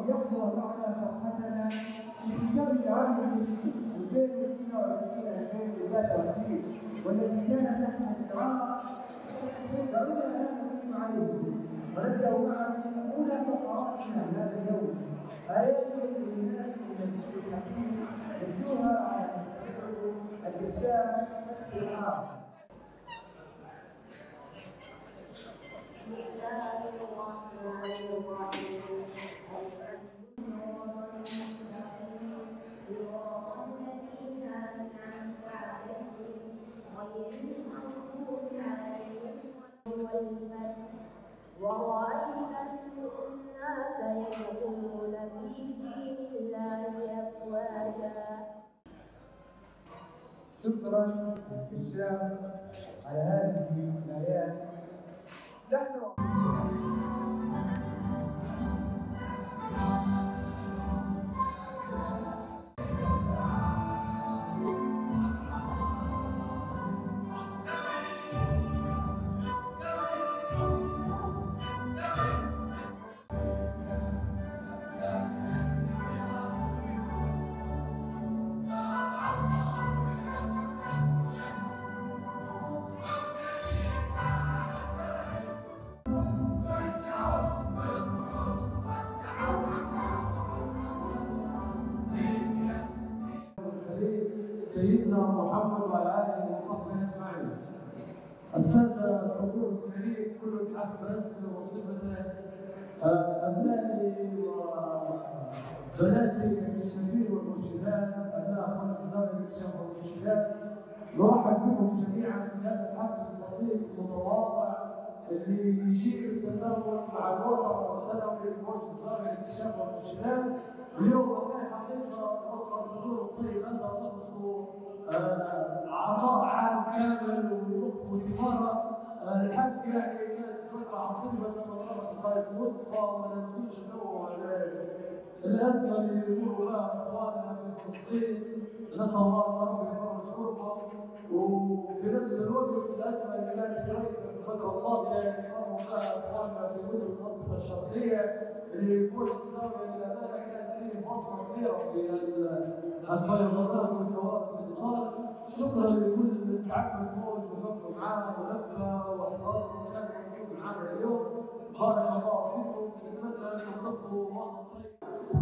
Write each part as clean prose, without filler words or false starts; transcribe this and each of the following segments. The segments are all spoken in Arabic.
ليحضر معنا فرحتنا في ختام العام الجديد 2022 والذي كان تحت شعار فإننا لا نقيم عليهم. ونبدأ معكم أولى فقراتنا هذا اليوم آيات للناس من الذكر الحكيم يتلوها على مستمعكم الكشاف فتحي العام. بسم الله الرحمن الرحيم. الحمد لله صراط الذين أنعمت عليهم غير المغضوب عليهم ولا الضالين. ورأيت الناس يدخلون في دين الله أفواجا. شكرا كشاف على هذه الآيات. سيدنا محمد وعلى اله وصحبه اجمعين. الساده الحضور الكريم كل بحسب اسمه وصفته، ابنائي وبناتي الكشافين والمرشدات، ابناء اخوان الزاويه الكشاف والمرشدات، نرحب بكم جميعا في هذا الحفل البسيط المتواضع اللي يشير بالتزامن مع الوطن السنوي لفوج الزاويه الكشاف والمرشدات. اليوم احنا حقيقه وصل الحضور الطيب هذا نقصه عطاء عام كامل ووقف وثماره. الحق يعني كانت فتره عصيبه زي ما ذكرت القائد مصطفى، وما ننسوش انه الازمه اللي يمر بها اخواننا في فلسطين، نسال الله ان ربي يفرج كربهم. وفي نفس الوقت الازمه اللي كانت قريبه في الفتره الماضيه اللي مروا بها اخواننا في مدن المنطقه الشرقيه، اللي فوج الزاويه للامانه كانت ليه بصمه كبيره في الفيضانات والكوارث اللي صارت. شكرا لكل من تعب الفوج وقفوا معانا ولبى واحضر وكان موجود معانا اليوم. بارك الله فيكم، نتمنى انكم تقضوا وقت طيب.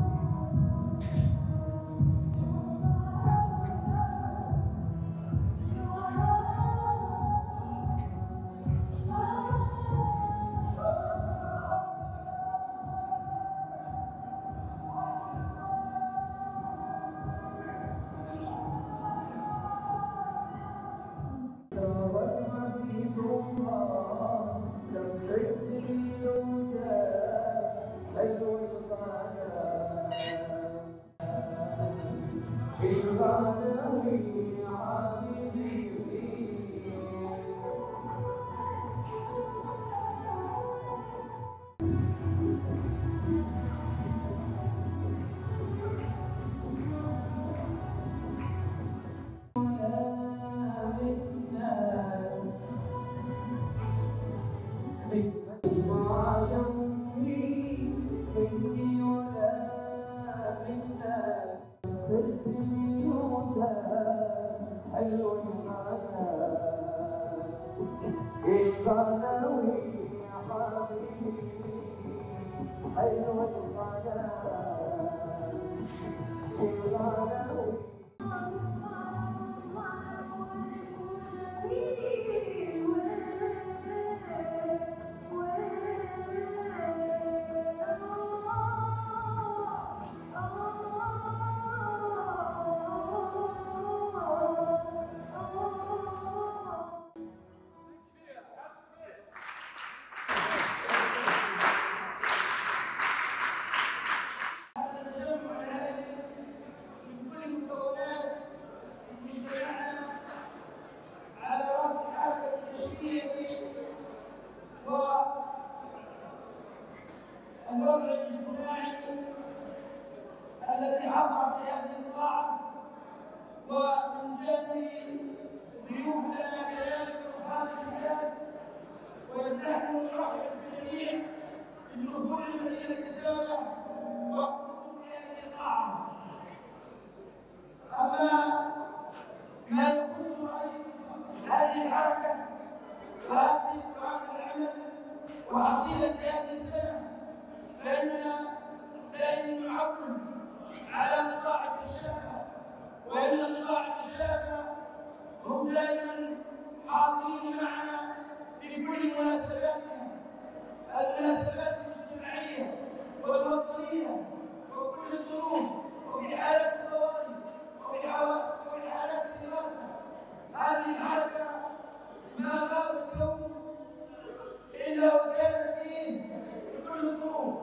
الوضع الاجتماعي الذي حضر في هذه القاعة، ومن جانب ضيوف لنا كذلك من خارج البلاد، ونحن نرحب بالجميع بدخول مدينة الزاوية قطاع الكشافة هم دائما حاضرين معنا في كل مناسباتنا، المناسبات الاجتماعية والوطنية وكل الظروف، وفي حالات الطوارئ وفي حالات الإغاثة. هذه الحركة ما غابت يوم إلا وكانت فيه في كل الظروف.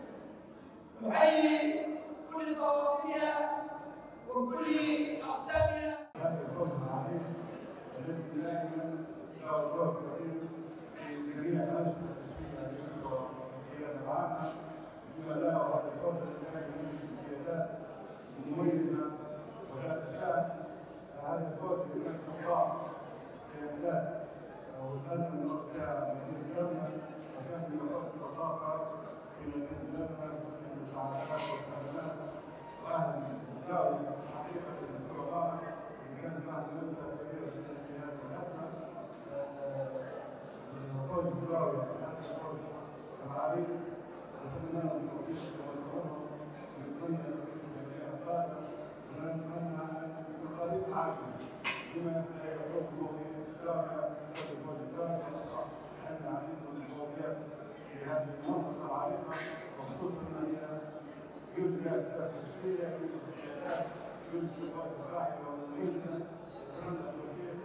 نحيي كل طوائفها وكل أقسامها. هذا الفوز العظيم الذي دائما له دور كبير في جميع الأنشطة التشريعية على مستوى القيادة العامة، بما له هذا الفوز الذي دائما يوجد قيادات مميزة وذات شأن. هذا الفوز يمثل صفاء قيادات والأزمة اللي مرت فيها مدينة لبنان، وكان في مفاد الصداقة في مدينة لبنان وفي المساعدات والخدمات وأهل الزاوية حقيقة الكرماء اللي كانت لها منافسة كبيرة جدا في هذه الأزمة. فوز الزاوية هذا الفوز العريض نتمنى لهم التوفيق والتوفيق، ونتمنى لهم جميع القادة، ونتمنى الخليط العاجل بما يحكم في الزاوية فوز الزاوية ونصبح عندنا العديد من الفعاليات في هذه المنطقة العريقة، وخصوصا أن يوجد اهداف تشريعيه، يوجد قيادات، يوجد قوات القاعده والمميزه. نتمنى التوفيق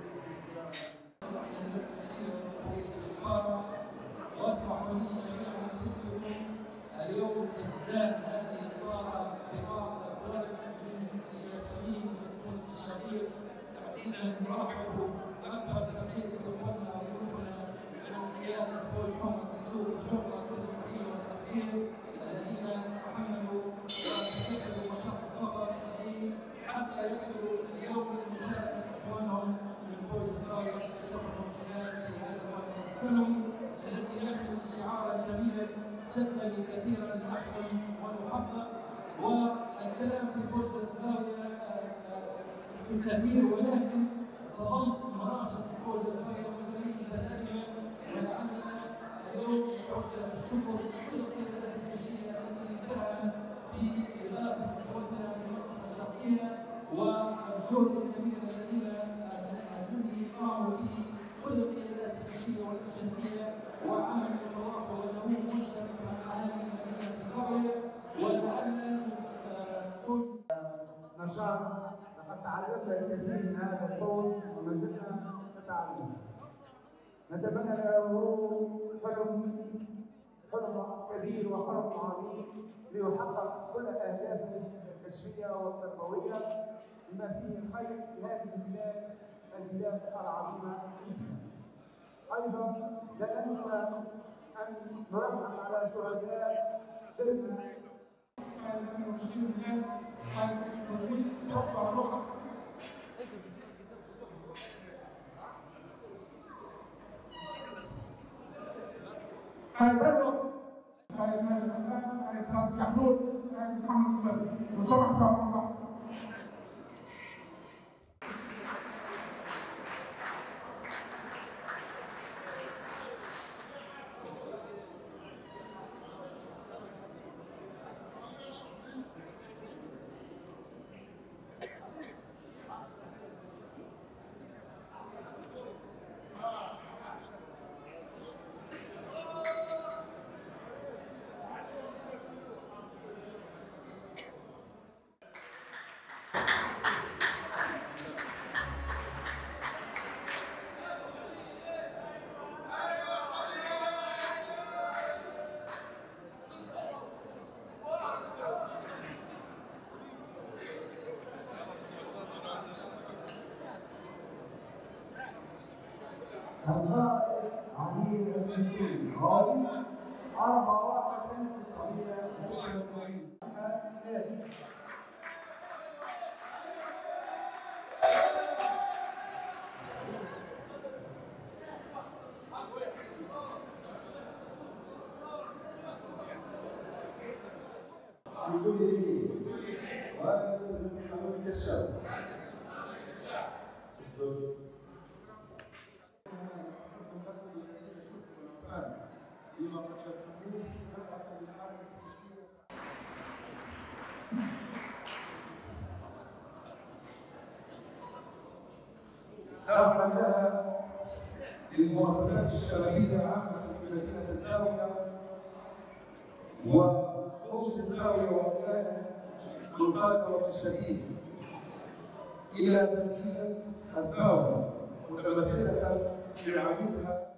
في استشاره. واسمحوا لي جميعا باسمكم اليوم تزداد هذه الصاله بطاقه ولد من ياسمين من تونس الشقيق. تحديدا نرحب باكبر تقدير باخوتنا وضيوفنا من قياده فوج حمره السوق بشكر كل التحيه والتقدير الذين تحملوا وتكبدوا مشقه السفر حتى يصلوا اليوم لمشاركه اخوانهم من فوج الزاويه شرف المنشآت في هذا المعرض السنوي الذي يحمل شعارا جميلا شدني كثيرا نحلم ونحقق. والكلام في فوج الزاويه في الكثير، ولكن تظل مناشط فوج الزاويه متميزه دائما، ولعلنا اليوم نتوجه بالشكر لكل القيادات الجيشيه التي ساهمت في اغاثه اخوتنا في المنطقه الشرقيه، والجهد الكبير الذي قاموا به كل القيادات الجيشيه والارشاديه، وعمل التواصل والدعم مشترك مع اهالي مدينه الزاويه. ولعل فوز نشاط لقد تعلمنا الكثير من هذا الفوز وما زلنا نتعلم. نتمنى له حلم كبير وحلم عظيم ليحقق كل اهدافه الكشفيه والتربويه بما فيه الخير في هذه البلاد العظيمه. ايضا لا ننسى ان نرحم على شهداء درنا. قائد ماجد اسلام، قائد خالد كحلول، قائد محمد الفرد، وسمحت على الله. الغائب عهير الزيتون غالي 4/1/1986. بكل يمين وهذا الذي محمود الكشاف. لما قدمتموه نفعة للحركة التشريعية. دعما لها للمؤسسات الشبابيه عامه في مدينه الزاويه وفوج الزاويه وابنائه مبادره الشهيد الى تمديد الزاويه متمثله في عميدها.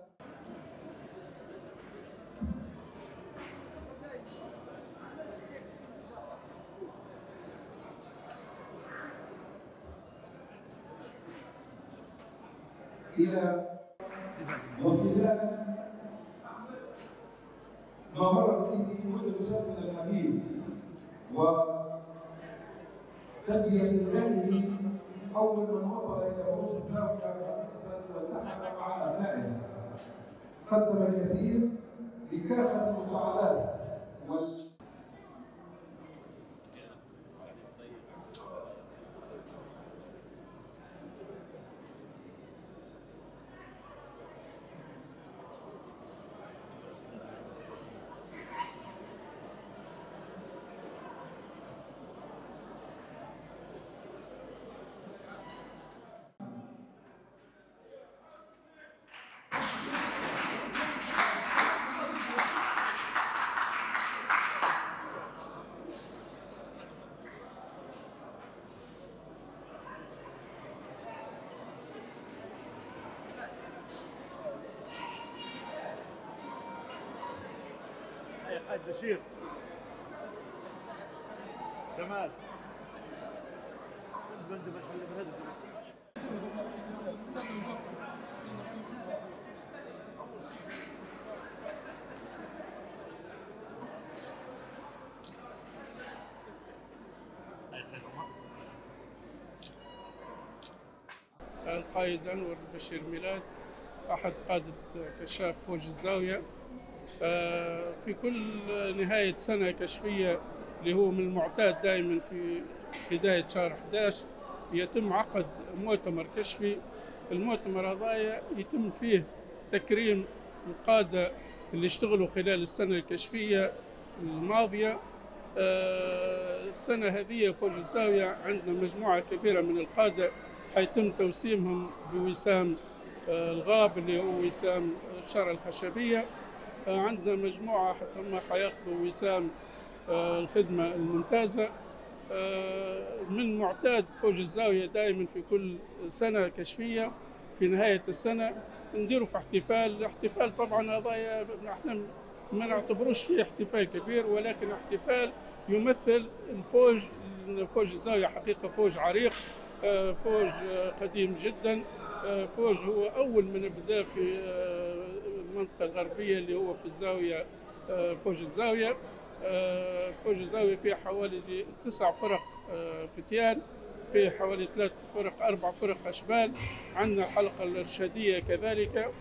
وخلال ما مرت به مدن شرقنا الحبيب وتلبية ندائه أول من وصل إلى فوج الزاوية حقيقة والتحق مع أبنائه، قدم الكثير بكافة المساعدات قائد بشير جمال البند محل من هذا القائد أنور بشير ميلاد أحد قادة كشاف فوج الزاوية. في كل نهاية سنة كشفية اللي هو من المعتاد دائما في بداية شهر 11 يتم عقد مؤتمر كشفي. المؤتمر هذا يتم فيه تكريم القادة اللي اشتغلوا خلال السنة الكشفية الماضية. السنة هذه فوج الزاوية عندنا مجموعة كبيرة من القادة حيتم توسيمهم بوسام الغاب اللي هو وسام الشارع الخشبية. عندنا مجموعة حتى هم حياخذوا وسام الخدمة الممتازة. من معتاد فوج الزاوية دائما في كل سنة كشفية في نهاية السنة نديروا في الاحتفال طبعا هذا احنا ما نعتبروش فيه احتفال كبير، ولكن احتفال يمثل الفوج. فوج الزاوية حقيقة فوج عريق، فوج قديم جدا، فوج هو أول من بدأ في المنطقة الغربية اللي هو في الزاوية. فوج الزاوية فيه حوالي 9 فرق فتيان، فيه حوالي 3 فرق 4 فرق أشبال. عندنا الحلقة الإرشادية كذلك.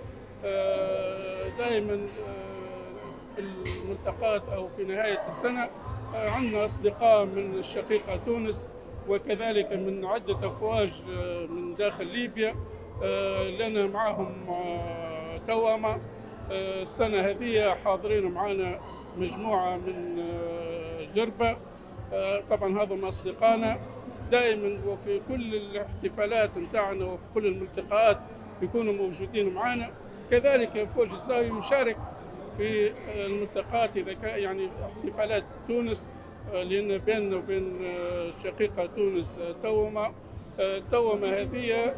دائما في الملتقات أو في نهاية السنة عندنا أصدقاء من الشقيقة تونس وكذلك من عدة أفواج من داخل ليبيا لنا معهم توأمة. السنة هذه حاضرين معنا مجموعة من جربة، طبعا هذا أصدقائنا دائما وفي كل الاحتفالات نتاعنا وفي كل الملتقيات يكونوا موجودين معنا. كذلك فوج الزاوية يشارك في الملتقيات إذا كان يعني احتفالات تونس، لأن بيننا وبين شقيقة تونس توأمة. التوأمة هذه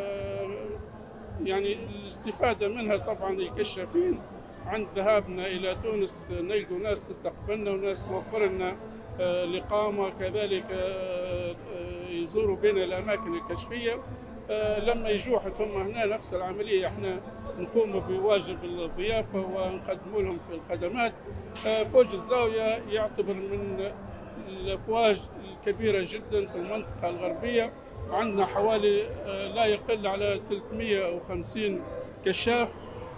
يعني الاستفادة منها طبعا الكشافين عند ذهابنا إلى تونس نلقوا ناس تستقبلنا وناس توفر لنا الإقامة، كذلك يزوروا بين الأماكن الكشفية. لما يجوا حتى هم هنا نفس العملية، احنا نقوم بواجب الضيافة ونقدم لهم في الخدمات. فوج الزاوية يعتبر من الأفواج الكبيرة جدا في المنطقة الغربية. عندنا حوالي لا يقل على 350 كشاف.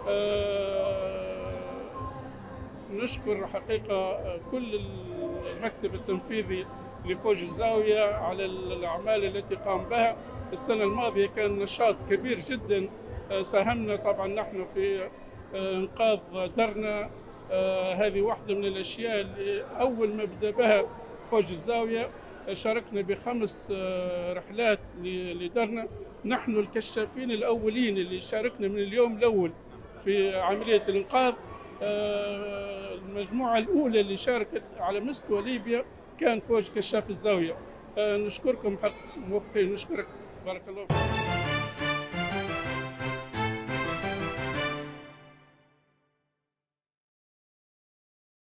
نشكر حقيقة كل المكتب التنفيذي لفوج الزاوية على الأعمال التي قام بها. السنة الماضية كان نشاط كبير جدا، ساهمنا طبعا نحن في إنقاذ درنا. هذه واحدة من الأشياء اللي أول ما بدأ بها فوج الزاوية. شاركنا ب5 رحلات لدرنا. نحن الكشافين الأولين اللي شاركنا من اليوم الأول في عملية الإنقاذ. المجموعة الأولى اللي شاركت على مستوى ليبيا كان فوج كشاف الزاوية. نشكركم حق موفقين، نشكرك، بارك الله فيك.